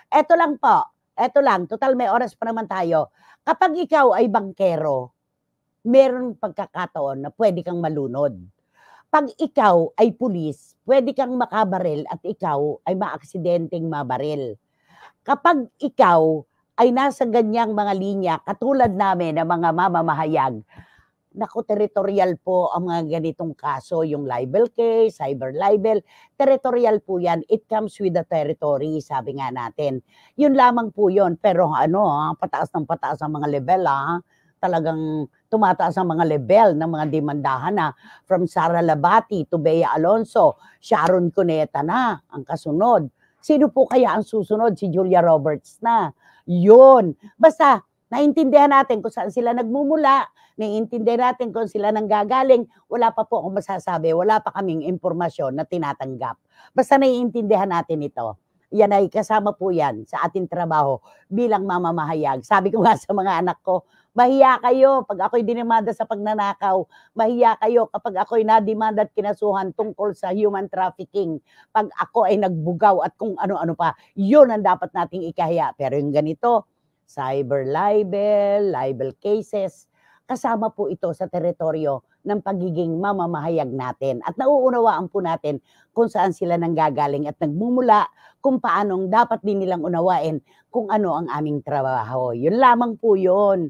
Eto lang po, eto lang, tutal may oras pa naman tayo. Kapag ikaw ay bangkero, meron pagkakataon na puwede kang malunod. 'Pag ikaw ay pulis, puwede kang makabaril at ikaw ay maaksidenteng mabaril. Kapag ikaw ay nasa ganiyang mga linya katulad namin na mga mamamahayag, naku, teritorial po ang mga ganitong kaso, yung libel case, cyber libel, teritorial po yan. It comes with the territory, sabi nga natin. Yun lamang po yun. Pero ano, pataas ng pataas ang mga level, talagang tumataas ang mga level ng mga demandahan na from Sara Labati to Bea Alonso, Sharon Cuneta na ang kasunod. Sino po kaya ang susunod? Si Julia Roberts na. Yun. Basta, naintindihan natin kung saan sila nagmumula, naiintindihan natin kung sila nanggagaling, wala pa po akong masasabi, wala pa kaming impormasyon na tinatanggap. Basta naiintindihan natin ito. Yan ay kasama po yan sa ating trabaho bilang mamamahayag. Sabi ko nga sa mga anak ko, mahiya kayo pag ako'y dinimanda sa pagnanakaw, mahiya kayo kapag ako'y nadimanda at kinasuhan tungkol sa human trafficking, pag ako ay nagbugaw at kung ano-ano pa, yun ang dapat nating ikahiya. Pero yung ganito, cyber libel, libel cases, kasama po ito sa teritoryo ng pagiging mamamahayag natin. At nauunawaan po natin kung saan sila nanggagaling at nagmumula, kung paanong dapat din nilang unawain kung ano ang aming trabaho. Yun lamang po yun.